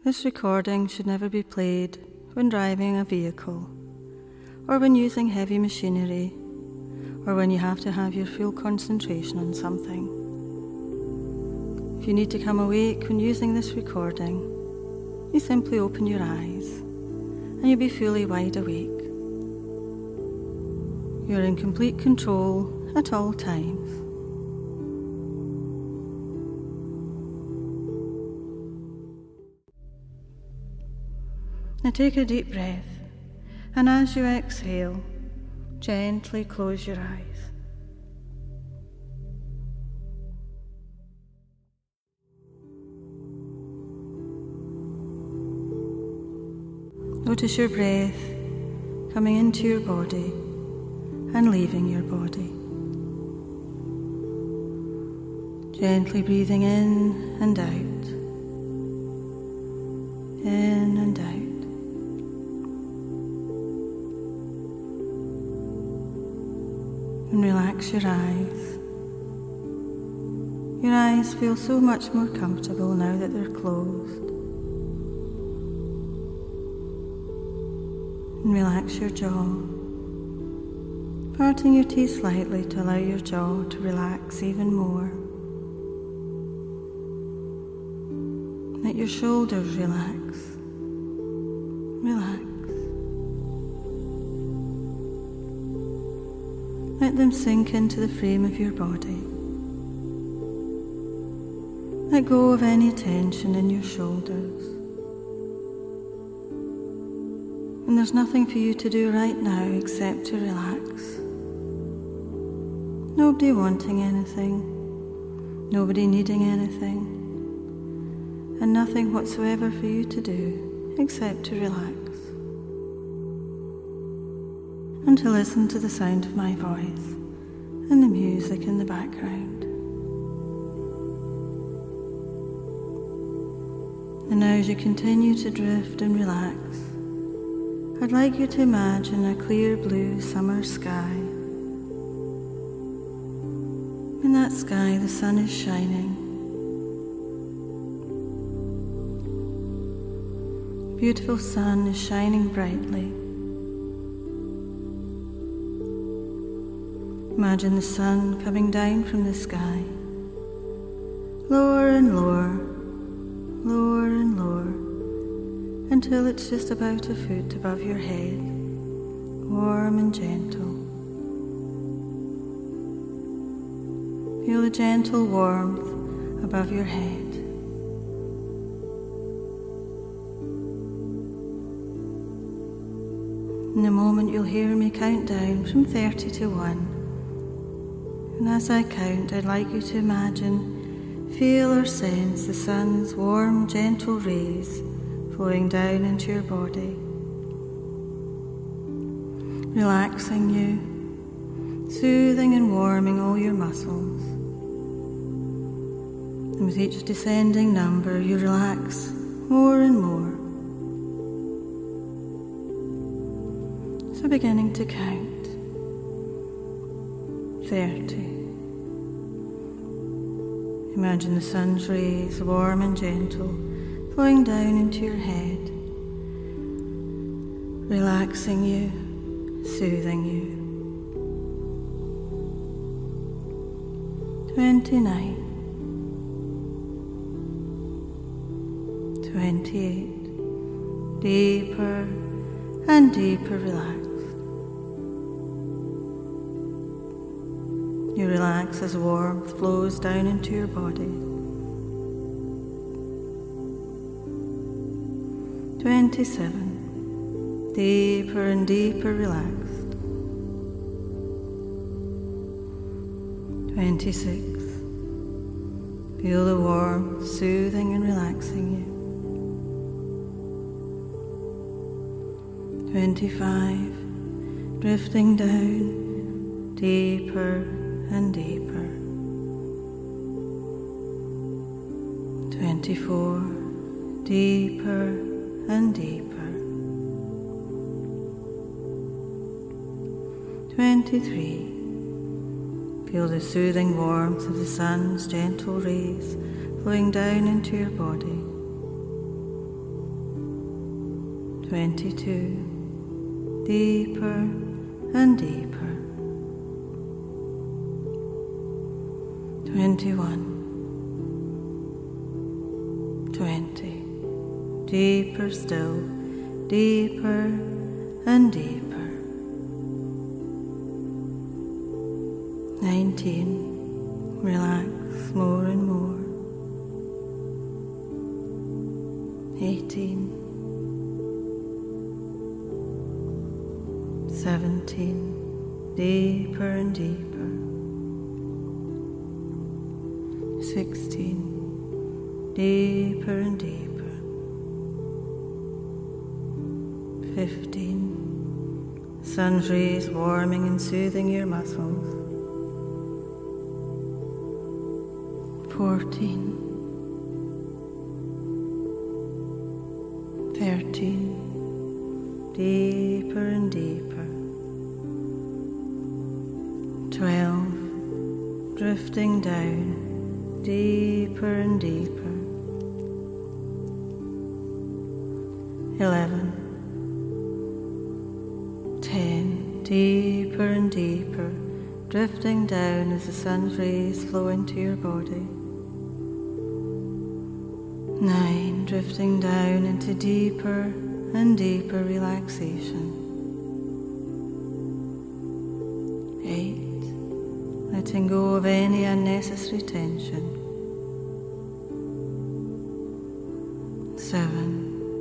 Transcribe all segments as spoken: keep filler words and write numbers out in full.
This recording should never be played when driving a vehicle, or when using heavy machinery, or when you have to have your full concentration on something. If you need to come awake when using this recording, you simply open your eyes and you'll be fully wide awake. You're in complete control at all times. Now take a deep breath, and as you exhale, gently close your eyes. Notice your breath coming into your body and leaving your body. Gently breathing in and out, in and out. And relax your eyes. Your eyes feel so much more comfortable now that they're closed. And relax your jaw, parting your teeth slightly to allow your jaw to relax even more. Let your shoulders relax. Relax. Let them sink into the frame of your body. Let go of any tension in your shoulders. And there's nothing for you to do right now except to relax. Nobody wanting anything, nobody needing anything, and nothing whatsoever for you to do except to relax. And to listen to the sound of my voice and the music in the background. And now as you continue to drift and relax, I'd like you to imagine a clear blue summer sky. In that sky the sun is shining. The beautiful sun is shining brightly. Imagine the sun coming down from the sky, lower and lower, lower and lower, until it's just about a foot above your head, warm and gentle. Feel the gentle warmth above your head. In a moment you'll hear me count down from thirty to one. And as I count, I'd like you to imagine, feel or sense the sun's warm, gentle rays flowing down into your body, relaxing you, soothing and warming all your muscles. And with each descending number, you relax more and more. So beginning to count. thirty. Imagine the sun's rays, warm and gentle, flowing down into your head, relaxing you, soothing you. twenty-nine. twenty-eight. Deeper and deeper relaxed. You relax as warmth flows down into your body. twenty-seven. Deeper and deeper relaxed. twenty-six. Feel the warmth soothing and relaxing you. twenty-five. Drifting down, deeper and deeper. twenty-four. Deeper and deeper. twenty-three. Feel the soothing warmth of the sun's gentle rays flowing down into your body. twenty-two, deeper and deeper. twenty-one, twenty, deeper still, deeper and deeper. nineteen, relax more and more. eighteen, seventeen, deeper and deeper. sixteen, deeper and deeper. fifteen, sun rays warming and soothing your muscles. fourteen, thirteen, deeper and deeper. twelve, drifting down, deeper and deeper. eleven, ten, deeper and deeper, drifting down as the sun's rays flow into your body. nine, drifting down into deeper and deeper relaxation. eight, letting go of any unnecessary tension. seven,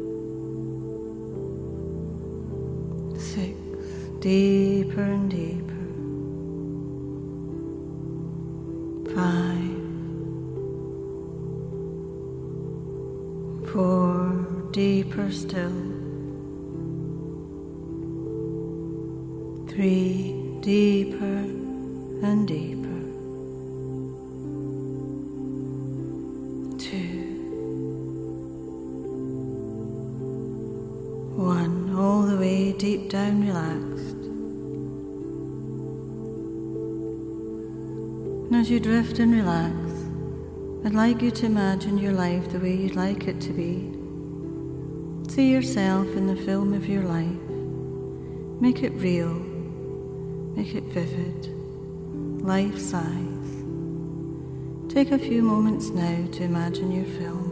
six, deeper and deeper. five, four, deeper still. three, deeper and deeper. two, one, all the way deep down relaxed. And as you drift and relax, I'd like you to imagine your life the way you'd like it to be. See yourself in the film of your life. Make it real. Make it vivid. Life size. Take a few moments now to imagine your film.